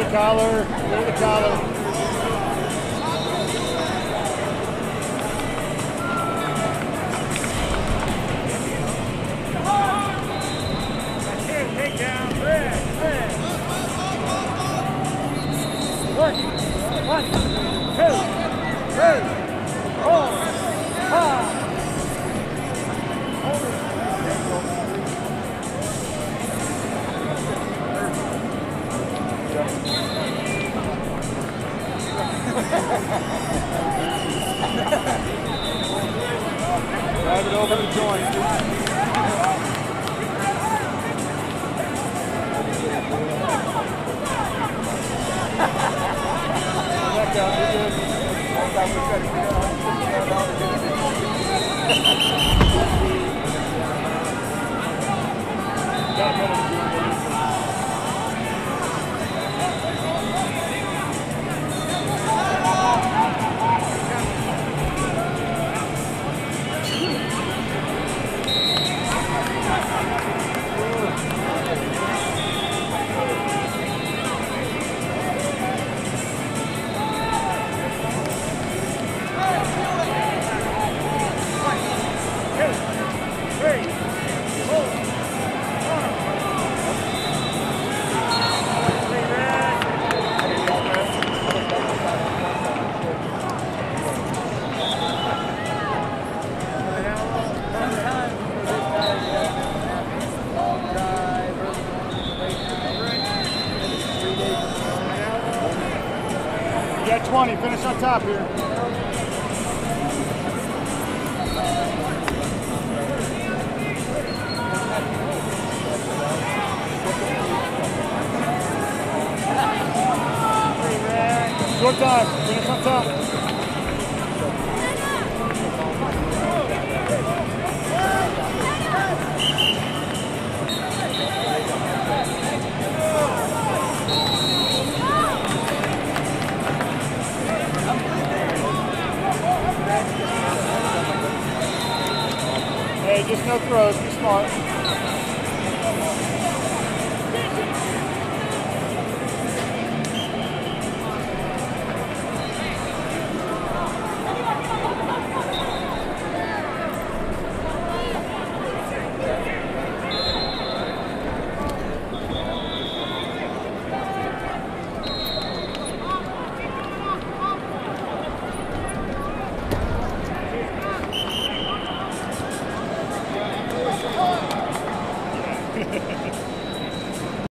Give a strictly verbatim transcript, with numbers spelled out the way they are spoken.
collar, clear the collar. One, one, two, three, four, five. Drive it over the joint. Back down, you're good. Back down, we're good. Got a minute. You got twenty, finish on top here. Short time, finish on top. Hey, just no throws, be smart. Ha ha ha.